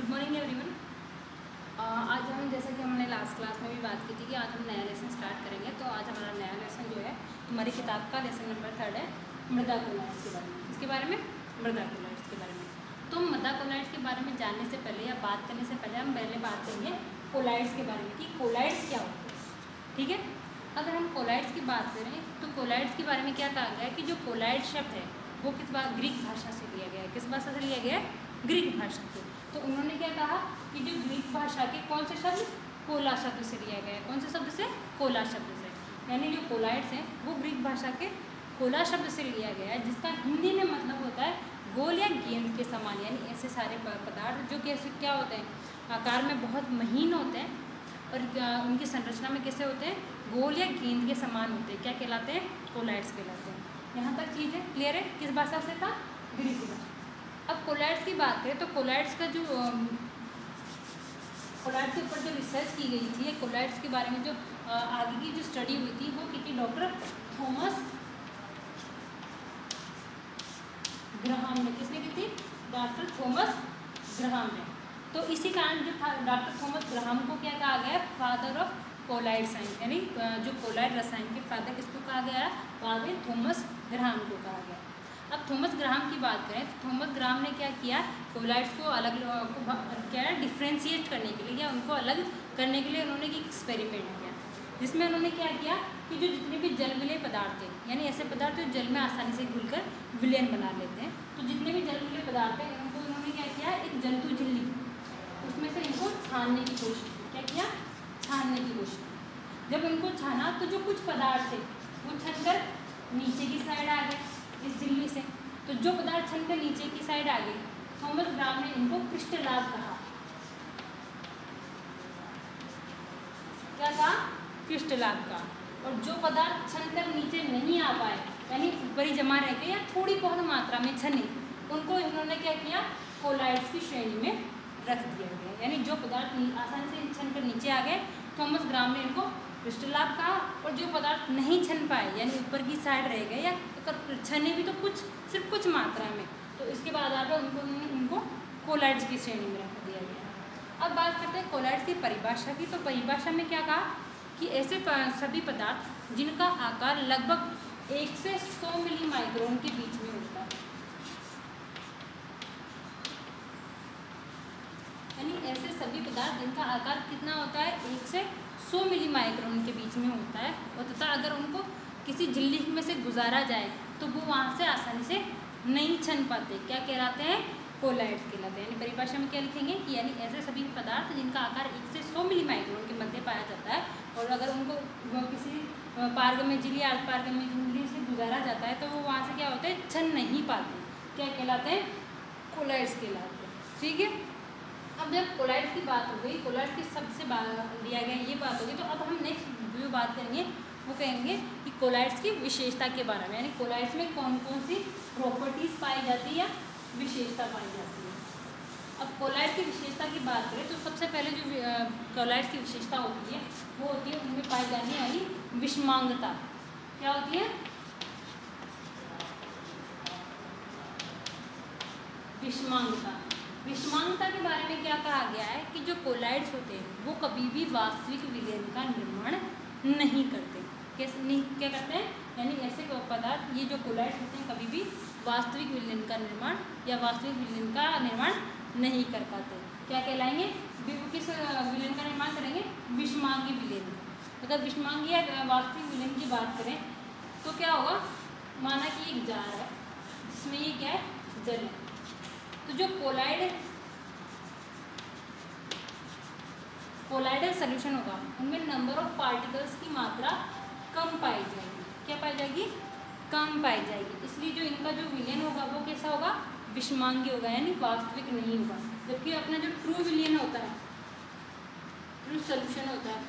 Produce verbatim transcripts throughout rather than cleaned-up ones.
Good morning everyone. आज हम जैसा कि हमने लास्ट क्लास में भी बात की थी कि आज हम नया लेसन स्टार्ट करेंगे। तो आज हमारा नया लेसन जो है हमारी किताब का लेसन नंबर थर्ड है, मृदा कोलाइड्स के बारे में। इसके बारे में मृदा कोलाइड्स के बारे में तो मृदा कोलाइड्स के बारे में जानने से पहले या बात करने से पहले हम पहले बात करेंगे कोलाइड्स के बारे में कि कोलाइड्स क्या होते हैं। ठीक है, अगर हम कोलाइड्स की बात करें तो कोलाइड्स के बारे में क्या कहा गया है कि जो कोलाइड शब्द है वो किस बात ग्रीक भाषा से लिया गया है। किस भाषा से लिया गया है? ग्रीक भाषा से। तो उन्होंने क्या कहा कि जो ग्रीक भाषा के कौन से शब्द कोला शब्द से लिया गया है। कौन से शब्द से? कोला शब्द से। यानी जो कोलाइड्स हैं वो ग्रीक भाषा के कोला शब्द से लिया गया है, जिसका हिंदी में मतलब होता है गोल या गेंद के समान। यानी ऐसे सारे पदार्थ जो कैसे क्या होते हैं, आकार में बहुत महीन होते हैं और उनकी संरचना में कैसे होते हैं, गोल या गेंद के समान होते हैं। क्या कहलाते हैं? कोलाइड्स कहलाते हैं। यहाँ तक चीज़ है क्लियर है? किस भाषा से था? ग्रीक भाषा। अब कोलाइड्स की बात करें तो कोलाइड्स का जो कोलाइड्स के ऊपर जो रिसर्च की गई थी, कोलाइड्स के बारे में जो आगे की जो स्टडी हुई थी वो की थी डॉक्टर थॉमस ग्राहम ने। किसने की थी? डॉक्टर थॉमस ग्राहम ने। तो इसी कारण जो था डॉक्टर थॉमस ग्राहम को क्या कहा गया? Father of colloid science. यानी जो कोलाइड रसायन के फादर किसको कहा गया? बाद में थॉमस ग्राहम को कहा गया। अब थॉमस ग्राहम की बात करें तो थॉमस ग्राहम ने क्या किया? कोलाइड्स को अलग को क्या है डिफ्रेंशिएट करने के लिए या उनको अलग करने के लिए उन्होंने एक एक्सपेरिमेंट किया, जिसमें उन्होंने क्या किया कि जो जितने भी जल विलय पदार्थ थे, यानी ऐसे पदार्थ जो जल में आसानी से घुलकर विलयन बना लेते हैं, तो जितने भी जल विलय पदार्थ हैं उनको उन्होंने क्या किया? एक जंतु झिल्ली उसमें से इनको छानने की कोशिश की। क्या किया? छानने की कोशिश की। जब उनको छाना तो जो कुछ पदार्थ थे वो छनकर नीचे की साइड आ गए इस झिल्ली से। तो जो पदार्थ छनकर नीचे की साइड आ गए, थॉमस ग्राहम ने इनको क्रिस्टलाज कहा। क्या कहा? क्रिस्टलाज का। और जो पदार्थ छनकर नीचे नहीं आ पाए, यानी ऊपर ही जमा रह गए या थोड़ी बहुत मात्रा में छने, उनको इन्होंने क्या किया? कोलाइड्स की श्रेणी में रख दिया गया। यानी जो पदार्थ आसानी से छनकर नीचे आ गए, थॉमस ग्राहम ने इनको क्रिस्टलाज कहा। और जो पदार्थ नहीं छन पाए यानी ऊपर की साइड रह गए या अगर छने भी तो कुछ सिर्फ कुछ मात्रा में, तो इसके बाद आगे उनको उनको कोलाइड्स की श्रेणी में रख दिया गया। अब बात करते हैं कोलाइड्स की परिभाषा की। तो परिभाषा में क्या कहा कि ऐसे सभी पदार्थ जिनका आकार लगभग एक से सौ मिली माइक्रोन के बीच में होता है, यानी ऐसे सभी पदार्थ जिनका आकार कितना होता है? एक से सौ मिली माइक्रोन के बीच में होता है, और तथा अगर उनको किसी झिल्ली में से गुजारा जाए तो वो वहाँ से आसानी से नहीं छन पाते। क्या कहलाते हैं? कोलाइड्स कहलाते हैं। यानी परिभाषा में क्या लिखेंगे कि यानी ऐसे सभी पदार्थ जिनका आकार एक से सौ मिली माइक्रोन के मध्य पाया जाता है, और अगर उनको किसी पारगम्य झिल्ली या अर्धपारगम्य झिल्ली से गुजारा जाता है तो वो वहाँ से क्या होते हैं? छन नहीं पाते। क्या कहलाते हैं? कोलाइड्स कहलाते हैं। ठीक है, अब जब कोलाइड्स की बात हो गई, कोलाइड्स की सबसे लिया गया ये बात होगी, तो अब हम नेक्स्ट जो बात करेंगे वो कहेंगे कि कोलाइड्स की विशेषता के बारे में। यानी कोलाइड्स में कौन कौन सी प्रॉपर्टीज़ पाई जाती है या विशेषता पाई जाती है। अब कोलाइड की विशेषता की बात करें तो सबसे पहले जो कोलाइड्स की विशेषता होती है वो होती है उनमें पाई जाने वाली विषमांगता। क्या होती है? विषमांगता। विषमांगता के बारे में क्या कहा गया है कि जो कोलाइड्स होते हैं वो कभी भी वास्तविक विलयन का निर्माण नहीं करते। कैसे नहीं क्या करते हैं? यानी ऐसे पदार्थ ये जो कोलाइड्स होते हैं कभी भी वास्तविक विलयन का निर्माण या वास्तविक विलयन का निर्माण नहीं कर पाते। क्या कहलाएंगे? किस विलयन का निर्माण करेंगे? विषमांगी विलयन। अगर विषमांगी या वास्तविक विलयन की बात करें तो क्या होगा? माना कि एक जार है जिसमें ये क्या है? जल है। तो जो कोलाइड कोलाइडल सॉल्यूशन होगा उनमें नंबर ऑफ पार्टिकल्स की मात्रा कम पाई जाएगी। क्या पाई जाएगी? कम पाई जाएगी। इसलिए जो इनका जो विलयन होगा वो कैसा होगा? विषमांगी होगा, यानी वास्तविक नहीं होगा। जबकि अपना जो ट्रू विलयन होता है, ट्रू सॉल्यूशन होता है,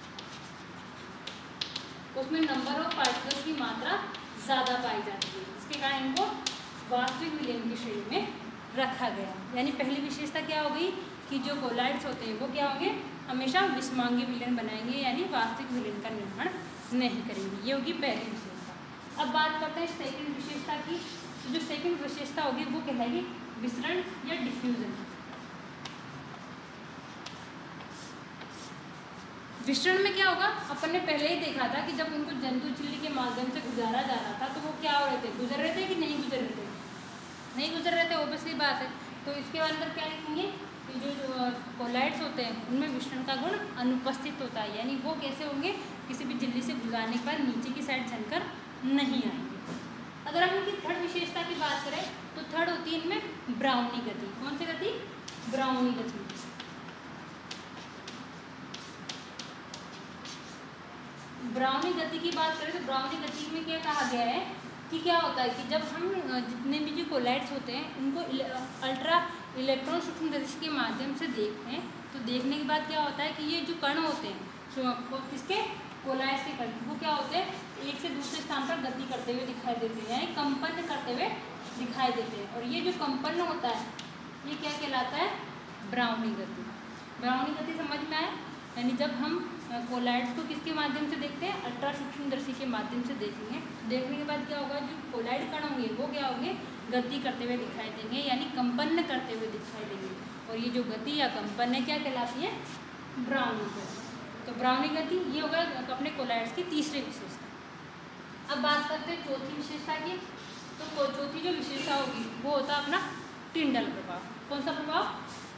उसमें नंबर ऑफ पार्टिकल्स की मात्रा ज़्यादा पाई जाती है, इसके कारण इनको वास्तविक विलयन की श्रेणी में रखा गया। यानी पहली विशेषता क्या हो गई कि जो कोलाइड्स होते हैं वो क्या होंगे? हमेशा विषमांगी विलयन बनाएंगे, यानी वास्तविक विलयन का निर्माण नहीं करेंगे। ये होगी पहली विशेषता। अब बात करते हैं सेकंड विशेषता की। तो जो सेकंड विशेषता होगी वो कहलाएगी विसरण या डिफ्यूजन। विसरण में क्या होगा, अपन ने पहले ही देखा था कि जब उनको जंतु झिल्ली के माध्यम से गुजारा जा रहा था तो वो क्या हो रहे थे, गुजर रहे थे कि नहीं गुजर रहे थे, नहीं गुजर रहे थे, ऑब्वियसली बात है। तो इसके अंदर क्या लिखेंगे कि जो, जो कोलाइड्स होते हैं उनमें विसरण का गुण अनुपस्थित होता है, यानी वो कैसे होंगे, किसी भी झिल्ली से गुजारने के बाद नीचे की साइड झनकर नहीं आएंगे। अगर हम इनकी थर्ड विशेषता की बात करें तो थर्ड होती है इनमें ब्राउनी गति। कौन सी गति, ब्राउनी गति। ब्राउनी गति की बात करें तो ब्राउनी गति में क्या कहा गया है कि क्या होता है कि जब हम जितने भी जो कोलाइड्स होते हैं उनको अल्ट्रा इलेक्ट्रॉन सूक्ष्मदर्शी के माध्यम से देखते हैं तो देखने के बाद क्या होता है कि ये जो कण होते हैं किसके, कोलाइड्स के कण, वो क्या होते हैं एक से दूसरे स्थान पर गति करते हुए दिखाई देते हैं, यानी कंपन करते हुए दिखाई देते हैं। और ये जो कंपन होता है ये क्या कहलाता है, ब्राउनी गति। ब्राउनी गति समझ में आए, यानी जब हम कोलाइड्स को किसके माध्यम से देखते हैं, अल्ट्रा सूक्ष्मदर्शी के माध्यम से देखेंगे, देखने के बाद क्या होगा, जो कोलाइड कण होंगे वो क्या होंगे, गति करते हुए दिखाई देंगे, यानी कंपन करते हुए दिखाई देंगे। और ये जो गति या कंपन है क्या कहलाती है, ब्राउनी गति। तो ब्राउनी गति ये होगा अपने कोलाइड्स की तीसरी विशेषता। अब बात करते हैं चौथी विशेषता की। तो चौथी जो विशेषता होगी वो होता है अपना टिंडल प्रभाव। कौन सा प्रभाव,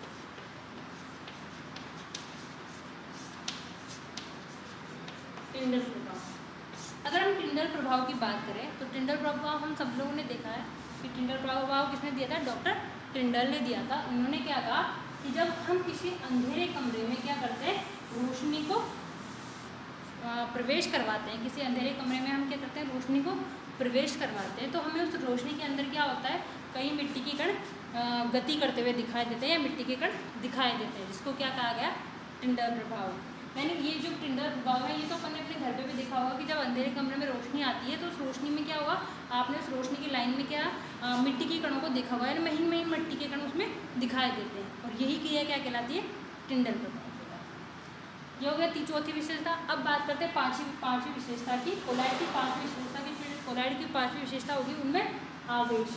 टिंडल प्रभाव। अगर हम टिंडल प्रभाव की बात करें तो टिंडल प्रभाव हम सब लोगों ने देखा है कि टिंडल प्रभाव किसने दिया था, डॉक्टर टिंडल ने दिया था। उन्होंने क्या कहा कि जब हम किसी अंधेरे कमरे में क्या करते हैं, रोशनी को प्रवेश करवाते हैं, किसी अंधेरे कमरे में हम क्या करते हैं, रोशनी को प्रवेश करवाते हैं, तो हमें उस रोशनी के अंदर क्या होता है, कई मिट्टी के कण गति करते हुए दिखाई देते हैं या मिट्टी के कण दिखाई देते हैं, जिसको क्या कहा गया, टिंडल प्रभाव। यानी ये जो टिंडल प्रभाव है ये तो अपन ने अपने घर पे भी देखा होगा कि जब अंधेरे कमरे में रोशनी आती है तो उस रोशनी में क्या होगा, आपने उस रोशनी की लाइन में क्या आ, मिट्टी के कणों को देखा होगा, यानी महीन महीन मिट्टी के कण उसमें दिखाई देते हैं, और यही क्रिया क्या कहलाती है, टिंडल प्रभाव। ये हो गया ती चौथी विशेषता। अब बात करते हैं पांचवी पांचवी विशेषता की, कोलाइड की पांचवी विशेषता की। कोलाइड की पांचवी विशेषता होगी उनमें आवेश।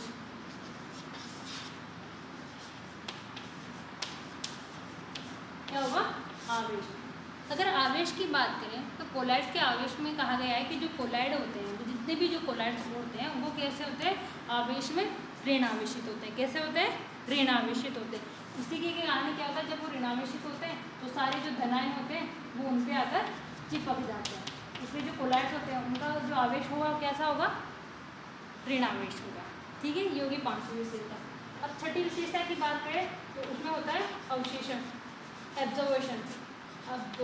क्या होगा, आवेश। अगर आवेश की बात करें तो कोलाइड्स के आवेश में कहा गया है कि जो कोलाइड होते हैं, तो जितने भी जो कोलाइड्स होते हैं वो कैसे होते हैं, आवेश में ऋणावेशित होते हैं। कैसे होते हैं, ऋणावेशित होते हैं। इसी के कारण क्या होता है, जब वो ऋणावेशित होते हैं तो सारे जो धनायन होते हैं वो उन पे आकर चिपक जाते हैं, इसलिए जो कोलाइड्स होते हैं उनका जो आवेश होगा कैसा होगा, ऋणावेश होगा। ठीक है, ये होगी पांचवी विशेषता। अब छठी विशेषता की बात करें तो उसमें होता है अवशेषण, एब्जॉर्वेशन। अब दो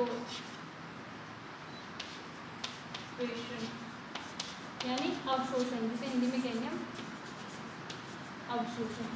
यानी अवशोषण, जिसे हिंदी में कहेंगे हम अवशोषण।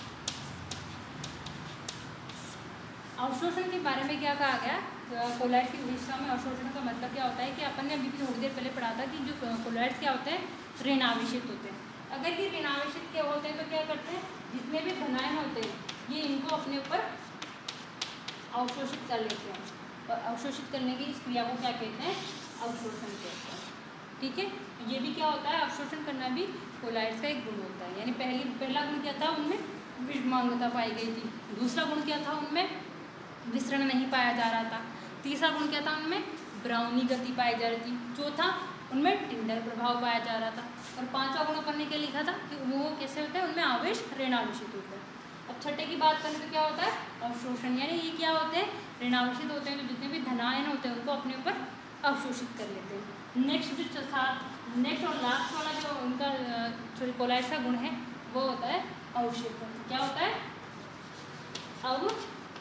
अवशोषण के बारे में क्या कहा गया, कोलाइड्स की विशेषता में अवशोषण का मतलब क्या होता है कि अपन ने अभी भी थोड़ी देर पहले पढ़ा था कि जो कोलाइड्स क्या होते हैं, ऋणावेशित होते हैं। अगर ये ऋणावेशित क्या होते हैं तो क्या करते हैं, जितने भी धनायन होते हैं ये इनको अपने ऊपर अवशोषित कर लेते हैं, और अवशोषित करने की इस क्रिया को क्या कहते हैं, अवशोषण कहते हैं। ठीक है, ये भी क्या होता है, अवशोषण करना भी कोलाइड्स का एक गुण होता है। यानी पहली पहला गुण क्या था, उनमें विषमांगता पाई गई थी। दूसरा गुण क्या था, उनमें विसरण नहीं पाया जा रहा था। तीसरा गुण क्या था, उनमें ब्राउनी गति पाई जा रही थी। चौथा, उनमें टिंडल प्रभाव पाया जा रहा था। और पांचवा गुण अपन ने क्या लिखा था कि वो कैसे होते हैं, उनमें आवेश ऋणावेशित होता है। अब छठे की बात करें तो क्या होता है, अवशोषण। यानी ये क्या होते हैं, ऋणावेशित होते हैं, तो जितने भी धनायन होते हैं उनको अपने ऊपर अवशोषित कर लेते हैं। नेक्स्ट जो सात नेक्स्ट और लास्ट वाला जो उनका सॉरी कोलाइड्स का गुण है वो होता है अवक्षेपण। क्या होता है, अवक्षेपण।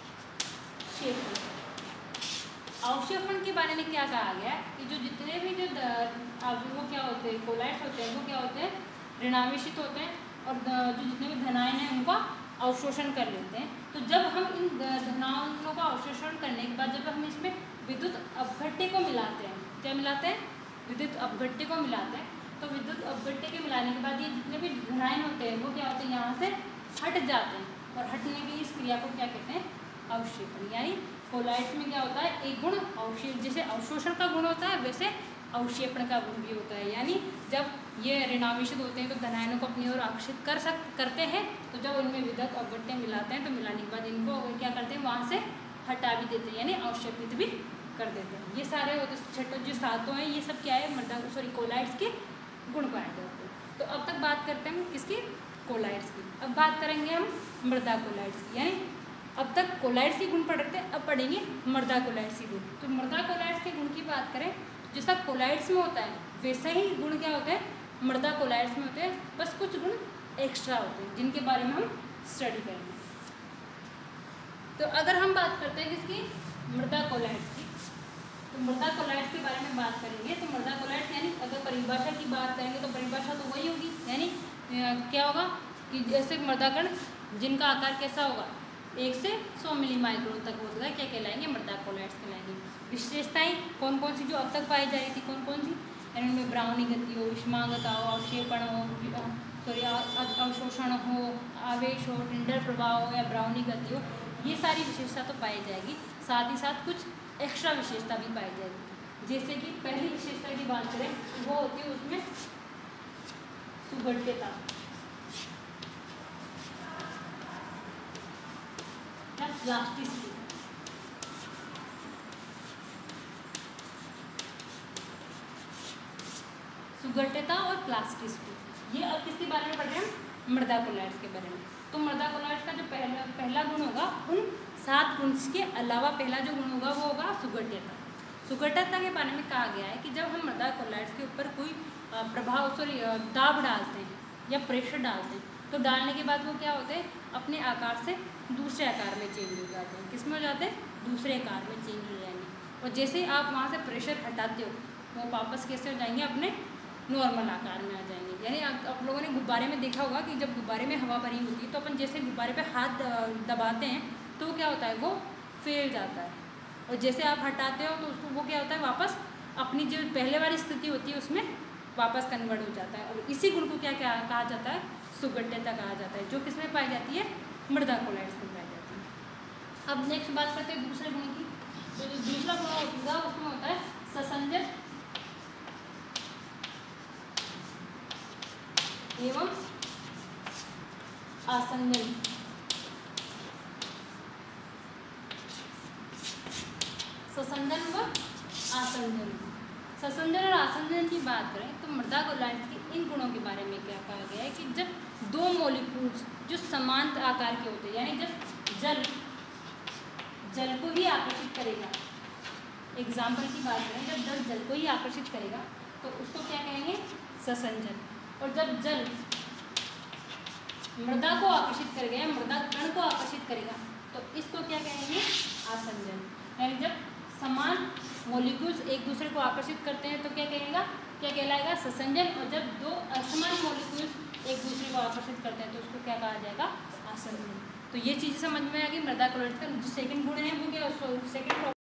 अवक्षेपण के बारे में क्या कहा गया कि जो जितने भी जो वो क्या होते हैं, कोलाइड्स होते हैं, वो क्या होते हैं, ऋणावेशित होते हैं, और जो जितने भी धनायन हैं उनका अवशोषण कर लेते हैं। तो जब हम इन धनायनों का अवशोषण करने के बाद जब हम इसमें विद्युत अपघट्य को मिलाते हैं, क्या मिलाते हैं, विद्युत अपघट्य को मिलाते हैं, तो विद्युत अपघट्य के मिलाने के बाद ये जितने भी धनायन होते हैं वो क्या होते हैं, यहाँ से हट जाते हैं, और हटने की इस क्रिया को क्या कहते हैं, अवक्षेपण। यानी कोलाइड्स में क्या होता है, एक गुण अवक्षेप, जैसे अवशोषण का गुण होता है वैसे अवक्षेपण का गुण भी होता है। यानी जब ये ऋणावेशित होते हैं तो धनायनों को अपनी ओर आकर्षित कर सक करते हैं, तो जब उनमें विद्युत अपघट्य मिलाते हैं तो मिलाने के बाद इनको क्या करते हैं, वहाँ से हटा भी देते हैं, यानी अवक्षेपित भी कर देते हैं। ये सारे होते छठे जो सातों हैं ये सब क्या है, मृदा सॉरी कोलाइड्स के गुण पाए जाते हैं। तो अब तक बात करते हैं किसकी, कोलाइड्स की। अब बात करेंगे हम मृदा कोलाइड्स की, यानी अब तक कोलाइड्स के गुण पढ़ रहे थे, अब पढ़ेंगे मृदा कोलाइड्स के गुण। तो मृदा कोलाइड्स के गुण की बात करें, जैसा कोलाइड्स में होता है वैसा ही गुण क्या होते हैं मृदा कोलाइड्स में होते हैं, बस कुछ गुण एक्स्ट्रा होते हैं जिनके बारे में हम स्टडी करेंगे। तो अगर हम बात करते हैं किसकी, मृदा कोलाइड्स की, तो मृदा कोलाइड्स के बारे में बात करेंगे। तो मृदा कोलाइड्स यानी अगर परिभाषा की बात करेंगे तो परिभाषा तो वही होगी, यानी क्या होगा कि जैसे मृदा कण जिनका आकार कैसा होगा, एक से सौ मिली माइक्रोन तक होगा, क्या कहलाएंगे, मृदा कोलाइड्स कहलाएंगे। विशेषताएं कौन कौन सी जो अब तक पाई जा रही थी, कौन कौन सी, यानी उनमें ब्राउनी गति हो, विषमांगता हो, अवक्षेपण हो, सॉरी अवशोषण हो, आवेश हो, टिंडर प्रभाव हो या ब्राउनी गति हो, ये सारी विशेषता तो पाई जाएगी। साथ ही साथ कुछ एक्स्ट्रा विशेषता भी पाई जाएगी। जैसे कि पहली विशेषता की बात करें वो होती है उसमें सुगठिता या प्लास्टिसिटी। सुगठिता और प्लास्टिसिटी, ये अब किसके बारे में पढ़ रहे हैं, मृदा कोलाइड्स के बारे में। तो मृदा कोलाइड्स का जो पहला पहला गुण होगा, उन सात गुण के अलावा पहला जो गुण होगा वो होगा सुगठिता। सुगठिता के बारे में कहा गया है कि जब हम मृदा कोलाइड्स के ऊपर कोई प्रभाव सॉरी दाब डालते हैं या प्रेशर डालते हैं, तो डालने के बाद वो क्या होते हैं, अपने आकार से दूसरे आकार में चेंज हो जाते हैं। किस में हो जाते हैं, दूसरे आकार में चेंज हो जाएंगे। और जैसे ही आप वहाँ से प्रेशर हटाते हो वो वापस कैसे हो जाएंगे, अपने नॉर्मल आकार में आ जाएंगे। यानी आप, आप लोगों ने गुब्बारे में देखा होगा कि जब गुब्बारे में हवा भरी होती है तो अपन जैसे गुब्बारे पे हाथ दबाते हैं तो क्या होता है, वो फैल जाता है, और जैसे आप हटाते हो तो उसको वो क्या होता है, वापस अपनी जो पहले वाली स्थिति होती है उसमें वापस कन्वर्ट हो जाता है। और इसी गुण को क्या क्या कहा जाता है, सुगठिता कहा जाता है, जो किसमें पाई जाती है, मृदा कोलाइड्स में पाई जाती है। अब नेक्स्ट बात करते हैं दूसरे गुण की। तो जो दूसरा गुण होगा उसमें होता है ससंजन एवं आसंजन। ससंजन व आसंजन। ससंजन और आसंजन की बात करें तो मृदा कोलाइड्स के इन गुणों के बारे में क्या कहा गया है कि जब दो मॉलिक्यूल्स जो समान आकार के होते हैं, यानी जब जल जल को ही आकर्षित करेगा, एग्जाम्पल की बात करें, जब जल जल को ही आकर्षित करेगा तो उसको क्या कहेंगे, ससंजन। और जब जल मृदा को आकर्षित करेगा या मृदा कण को आकर्षित करेगा तो इसको क्या कहेंगे, आसंजन। यानी जब समान मॉलिक्यूल्स एक दूसरे को आकर्षित करते हैं तो क्या कहेगा, क्या कहलाएगा, ससंजन। और जब दो असमान मॉलिक्यूल्स एक दूसरे को आकर्षित करते हैं तो उसको क्या कहा जाएगा, आसंजन। तो ये चीज़ें समझ में आ गई। मृदा कोलाइड्स का जो सेकंड गुण है वो क्या, सेकंड